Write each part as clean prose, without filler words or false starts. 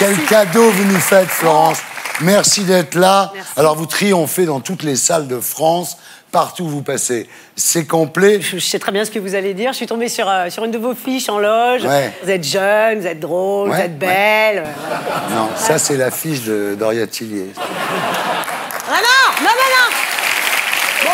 Quel cadeau vous nous faites, Florence. Merci d'être là. Merci. Alors, vous triomphez dans toutes les salles de France, partout où vous passez. C'est complet. Je sais très bien ce que vous allez dire. Je suis tombée sur une de vos fiches en loge. Ouais. Vous êtes jeune, vous êtes drôle, vous êtes belle. Non, ça, c'est l'affiche de Doria Tillier. Ah non. Bon.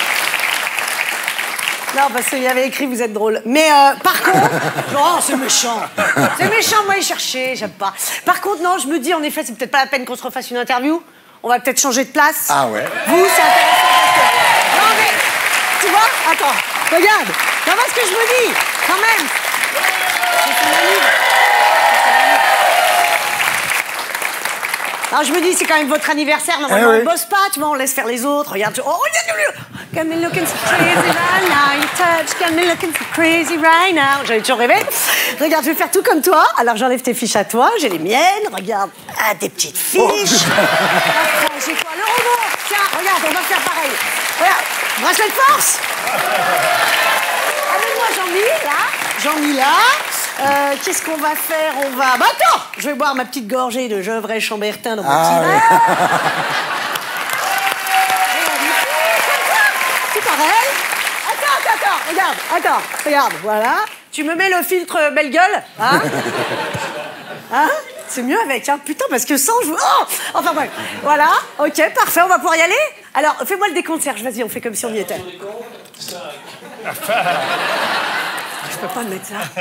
Non, parce qu'il y avait écrit vous êtes drôle. Mais par contre... Non, c'est méchant. C'est méchant, moi, y chercher, j'aime pas. Par contre, non, je me dis, en effet, c'est peut-être pas la peine qu'on se refasse une interview. On va peut-être changer de place. Ah ouais. Vous, c'est intéressant parce que... Non, mais... Tu vois? Attends, regarde. Tu vois ce que je me dis? Quand même. C'est son ami. Alors je me dis, c'est quand même votre anniversaire, normalement on bosse pas, tu vois, on laisse faire les autres, regarde, tu... Oh, got me looking so crazy right now, you touch, got me looking so crazy right now. J'avais toujours rêvé. Regarde, je vais faire tout comme toi, alors j'enlève tes fiches à toi, j'ai les miennes, regarde, ah, des petites fiches. Après, j'ai quoi? Le robot, tiens, regarde, on va faire pareil. Regarde, bracelet de force. Amène-moi Jean-Mi, là. Qu'est-ce qu'on va faire? On va... Bah attends, je vais boire ma petite gorgée de Gevrey Chambertin dans mon petit verre. C'est pareil. Attends, regarde, voilà. Tu me mets le filtre belle gueule, hein? Hein? C'est mieux avec, hein? Putain, parce que sans, je... Oh! Enfin bref, voilà, ok, parfait, on va pouvoir y aller. Alors, fais-moi le décompte, Serge, vas-y, on fait comme si on y était. Je peux pas me mettre ça.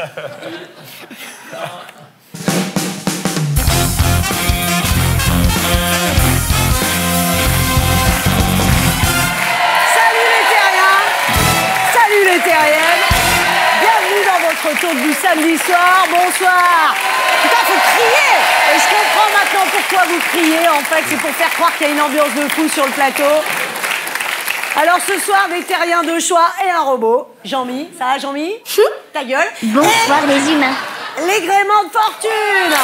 Salut les terriennes. Bienvenue dans votre tour du samedi soir. Bonsoir. Putain, faut crier. Et je comprends maintenant pourquoi vous criez. En fait, c'est pour faire croire qu'il y a une ambiance de fou sur le plateau. Alors ce soir, des terriens de choix et un robot. Jean-Mi, ça va Jean-Mi? Ta gueule. Bonsoir et les humains. L'égrément de fortune.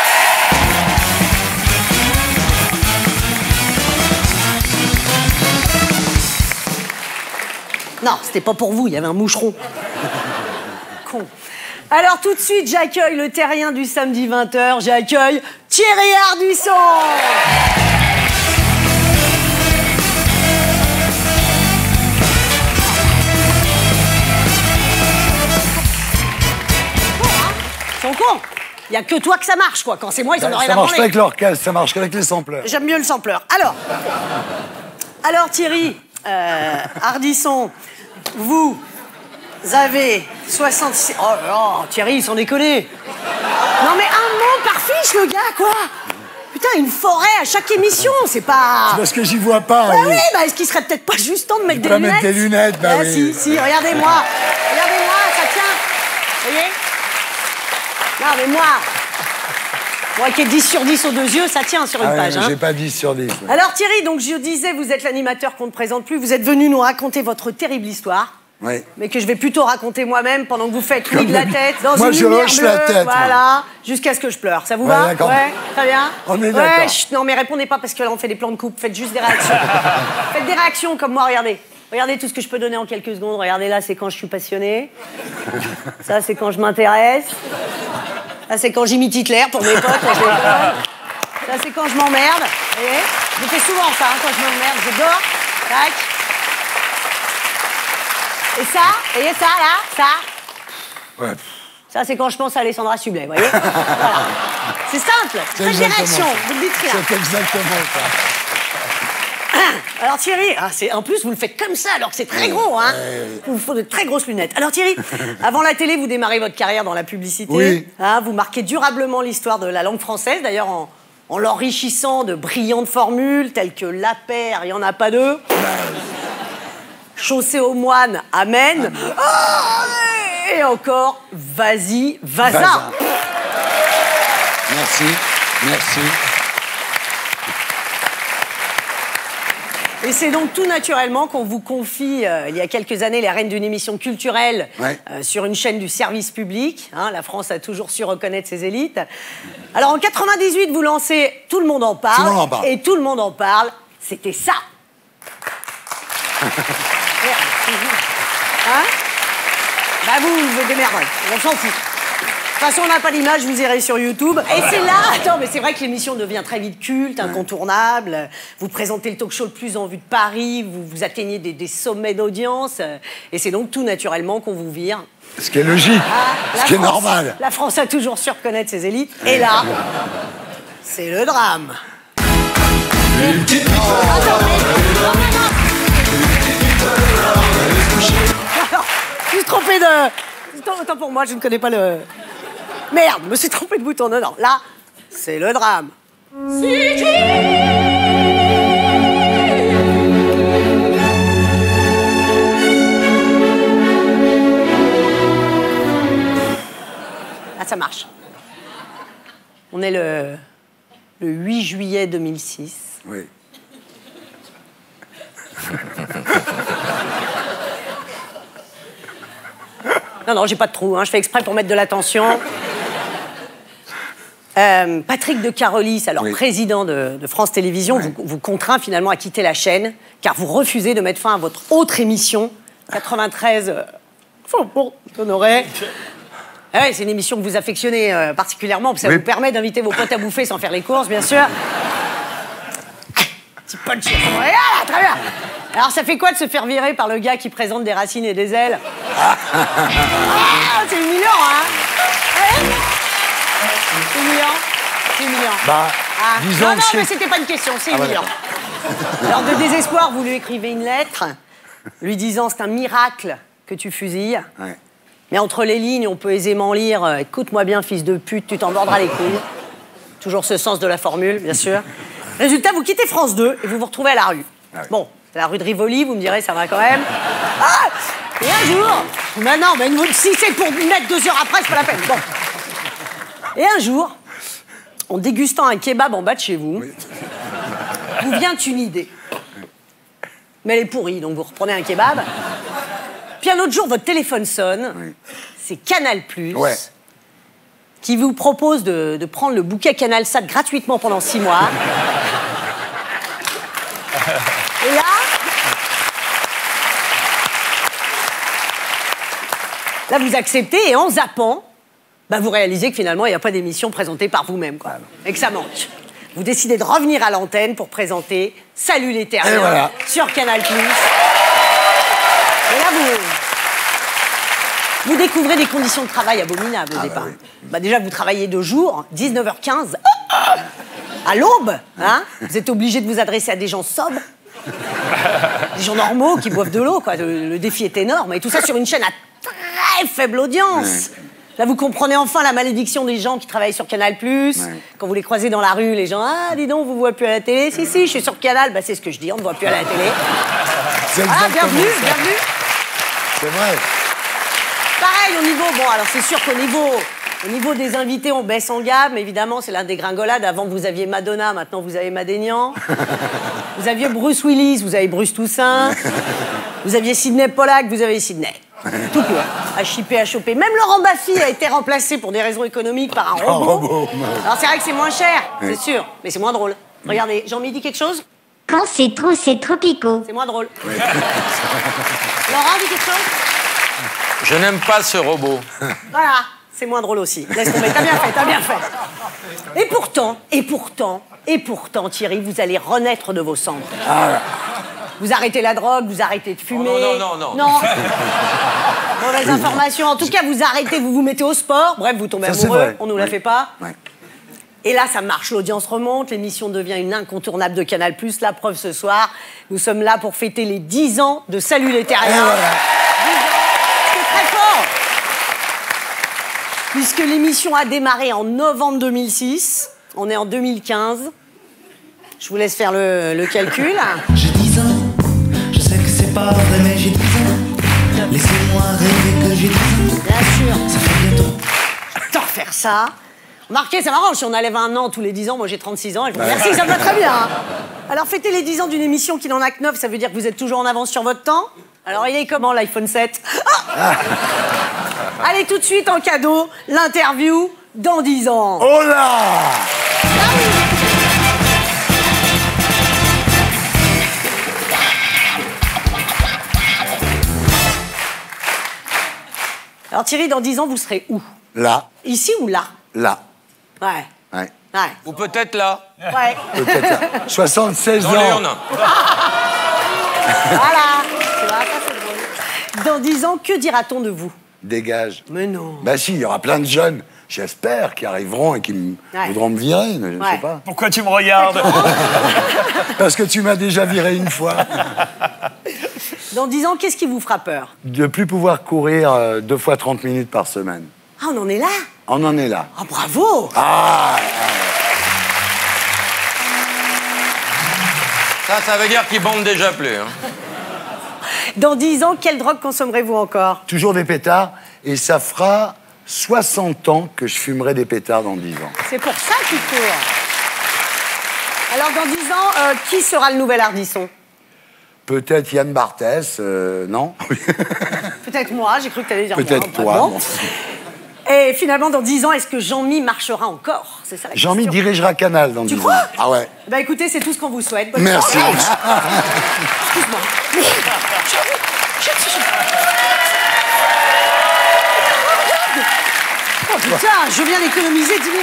Non, c'était pas pour vous, il y avait un moucheron. Con. Alors tout de suite, j'accueille le terrien du samedi 20h, j'accueille Thierry Ardisson. Ils sont cons. Il n'y a que toi que ça marche, quoi. Quand c'est moi, ils en ont rien à branler. Ça marche pas avec l'orchestre, ça marche qu'avec les sampleurs. J'aime mieux le sampleur. Alors Thierry Ardisson, vous avez 66... Oh là, Thierry, sans déconner. Non mais un mot par fiche, le gars, quoi. Putain, une forêt à chaque émission, c'est pas... C'est parce que j'y vois pas. Ouais, oui, bah est-ce qu'il serait peut-être pas juste temps de mettre des lunettes? Mettre des lunettes, bah oui. Si, regardez-moi, ça tient. Vous voyez? Non, mais moi qui ai 10 sur 10 aux deux yeux, ça tient sur une page. J'ai pas 10 sur 10. Ouais. Alors Thierry, donc je disais, vous êtes l'animateur qu'on ne présente plus. Vous êtes venu nous raconter votre terrible histoire. Oui. Mais que je vais plutôt raconter moi-même pendant que vous faites oui de la tête dans moi, une je lumière hoche bleue, la tête. voilà, jusqu'à ce que je pleure. Ça vous va? Ouais, très bien. On est d'accord. Ouais, non mais répondez pas parce que là on fait des plans de coupe. Faites juste des réactions. Faites des réactions comme moi, regardez. Regardez tout ce que je peux donner en quelques secondes. Regardez là, c'est quand je suis passionnée. Ça, c'est quand je m'intéresse. Ça, c'est quand j'imite Hitler pour mes potes. Ça, c'est quand je m'emmerde. Vous voyez? Je fais souvent ça, hein, quand je m'emmerde. Je dors. Tac. Et ça, vous voyez ça, là? Ça? Ouais. Ça, c'est quand je pense à Alessandra Sublet, vous voyez? Voilà. C'est simple. Faites des réactions. Vous ne dites rien. C'est exactement ça. Alors Thierry, en plus vous le faites comme ça alors que c'est très gros, hein. Il vous faut de très grosses lunettes. Alors Thierry, avant la télé, vous démarrez votre carrière dans la publicité. Oui. Hein, vous marquez durablement l'histoire de la langue française, d'ailleurs en l'enrichissant de brillantes formules telles que la paire, il n'y en a pas deux. Chaussée aux moines, amen. Et encore, vas-y, vas-y. Merci. Et c'est donc tout naturellement qu'on vous confie, il y a quelques années, les rênes d'une émission culturelle sur une chaîne du service public. Hein, la France a toujours su reconnaître ses élites. Alors en 98, vous lancez Tout le monde en parle. Tout le monde en parle. Et Tout le monde en parle, c'était ça. Hein? Bah vous démerdez, on s'en fout. toute façon, on n'a pas l'image, vous irez sur YouTube. Et c'est là... Attends, mais c'est vrai que l'émission devient très vite culte, incontournable. Vous présentez le talk show le plus en vue de Paris, vous atteignez des sommets d'audience. Et c'est donc tout naturellement qu'on vous vire. Ce qui est logique, ce qui est normal. La France a toujours su reconnaître ses élites. Et là, c'est le drame. Alors, je me suis trompé de... Autant pour moi, je ne connais pas le... Merde, je me suis trompé de bouton. Non, là, c'est le drame. Là, ça marche. On est le 8 juillet 2006. Oui. Non, j'ai pas de trou, hein, je fais exprès pour mettre de la tension. Patrick de Carolis, alors président de France Télévisions, vous contraint finalement à quitter la chaîne, car vous refusez de mettre fin à votre autre émission, 93, Faubourg Honoré. Ah ouais, c'est une émission que vous affectionnez particulièrement, parce que ça vous permet d'inviter vos potes à bouffer sans faire les courses, bien sûr. Petit punch. Ah, très bien. Alors, ça fait quoi de se faire virer par le gars qui présente des racines et des ailes? C'est humiliant, hein? C'est humiliant. C'est humiliant. Bah, disons non, mais c'était pas une question, c'est humiliant. Alors, de désespoir, vous lui écrivez une lettre, lui disant c'est un miracle que tu fusilles. Ouais. Mais entre les lignes, on peut aisément lire écoute-moi bien, fils de pute, tu t'en mordras les couilles. Toujours ce sens de la formule, bien sûr. Résultat, vous quittez France 2 et vous vous retrouvez à la rue. Ah oui. Bon, c'est la rue de Rivoli, vous me direz, ça va quand même. Ah! Et un jour... Non, mais si c'est pour me mettre 2 heures après, c'est pas la peine. Bon. Et un jour, en dégustant un kebab en bas de chez vous, vous vient une idée. Mais elle est pourrie, donc vous reprenez un kebab. Puis un autre jour, votre téléphone sonne. C'est Canal+. Qui vous propose de prendre le bouquet CanalSat gratuitement pendant 6 mois. Et là, vous acceptez et en zappant, vous réalisez que finalement, il n'y a pas d'émission présentée par vous-même, quoi. Et que ça manque. Vous décidez de revenir à l'antenne pour présenter Salut les Terriens sur Canal+. Et là, vous découvrez des conditions de travail abominables au départ. Déjà, vous travaillez de jour, 19h15, à l'aube. Hein, vous êtes obligé de vous adresser à des gens sobres, des gens normaux qui boivent de l'eau. Le défi est énorme. Et tout ça sur une chaîne à très faible audience. Là, vous comprenez enfin la malédiction des gens qui travaillent sur Canal+. Quand vous les croisez dans la rue, les gens « Ah, dis donc, on vous voit plus à la télé ?» « Si, je suis sur Canal. » C'est ce que je dis, on ne voit plus à la télé. Bienvenue. C'est vrai. Pareil, au niveau... Bon, alors c'est sûr qu'au niveau des invités, on baisse en gamme. Évidemment, c'est la dégringolade. Avant, vous aviez Madonna, maintenant, vous avez Madénian. Vous aviez Bruce Willis, vous avez Bruce Toussaint. Vous aviez Sidney Pollack, vous avez Sidney. Tout court. À chipper, à choper. Même Laurent Baffy a été remplacé pour des raisons économiques par un robot. Alors, c'est vrai que c'est moins cher, c'est sûr. Mais c'est moins drôle. Regardez, Jean-Mi dit quelque chose? Quand c'est tropico. C'est moins drôle. Laurent dit quelque chose? Je n'aime pas ce robot. Voilà, c'est moins drôle aussi. Laisse tomber, t'as bien fait. Et pourtant, Thierry, vous allez renaître de vos cendres. Vous arrêtez la drogue, vous arrêtez de fumer. Non. Mauvaise information. En tout cas, vous arrêtez, vous vous mettez au sport. Bref, vous tombez amoureux, on nous la fait pas. Et là, ça marche, l'audience remonte, l'émission devient une incontournable de Canal+. La preuve ce soir, nous sommes là pour fêter les 10 ans de Salut les Terriens. Très fort. Puisque l'émission a démarré en novembre 2006, on est en 2015. Je vous laisse faire le calcul. J'ai 10 ans, je sais que c'est pas vrai, mais j'ai 10 ans. Laissez-moi rêver que j'ai 10 ans. Bien sûr. Ça fait bientôt. J'adore faire ça. Remarquez, ça m'arrange, si on enlève un an tous les 10 ans, moi j'ai 36 ans, et je vous remercie, ça me va très bien. Hein. Alors fêter les 10 ans d'une émission qui n'en a que 9, ça veut dire que vous êtes toujours en avance sur votre temps? Alors il est comment l'iPhone 7? Allez, tout de suite en cadeau, l'interview dans 10 ans. Oh là! Alors Thierry, dans 10 ans, vous serez où? Là. Ici ou là? Là. Ouais. Ouais. Ouais. Ou peut-être là. Ouais. Peut-être là. 76 Dans ans. l'urne. Voilà. Tu vois, ça c'est drôle. Dans 10 ans, que dira-t-on de vous? Dégage. Mais non. Bah si, il y aura plein de jeunes, j'espère, qui arriveront et qui voudront me virer, je ne sais pas. Pourquoi tu me regardes? Parce que tu m'as déjà viré une fois. Dans 10 ans, qu'est-ce qui vous fera peur? De plus pouvoir courir 2 fois 30 minutes par semaine. Ah, on en est là? On en est là. Ah, bravo! Ah, Ça veut dire qu'ils bombent déjà plus. Hein. Dans 10 ans, quelle drogue consommerez-vous encore? toujours des pétards, et ça fera 60 ans que je fumerai des pétards dans 10 ans. C'est pour ça qu'il court. Alors, dans 10 ans, qui sera le nouvel Ardisson? Peut-être Yann Barthès, non? Peut-être moi, j'ai cru que tu allais dire Peut-être moi. toi. Bon. Bon. Et finalement, dans 10 ans, est-ce que Jean-Mi marchera encore? C'est ça la question. Jean-Mi dirigera Canal dans 10 ans. crois? Ah ouais. Bah écoutez, c'est tout ce qu'on vous souhaite. Bonne Merci. chance. Excuse-moi. Oh putain, je viens d'économiser 10 000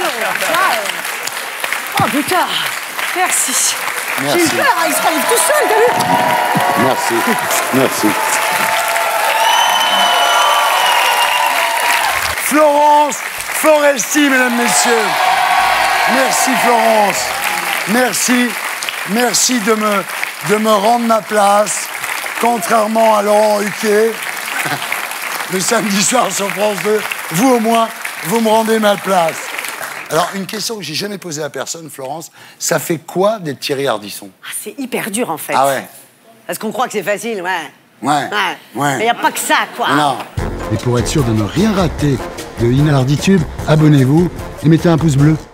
€. Oh putain, merci. Merci. J'ai eu peur, hein, il se relève tout seul, t'as vu? Merci. Merci. Florence Foresti, mesdames, messieurs. Merci, Florence. Merci. Merci de me rendre ma place, contrairement à Laurent Ruquier. Le samedi soir sur France 2, vous au moins, vous me rendez ma place. Alors, une question que j'ai jamais posée à personne, Florence, ça fait quoi d'être Thierry Ardisson? Ah, c'est hyper dur en fait. Ah ouais. Parce qu'on croit que c'est facile, ouais. Ouais. Mais il n'y a pas que ça, quoi. Non. Et pour être sûr de ne rien rater de Inarditube, abonnez-vous et mettez un pouce bleu.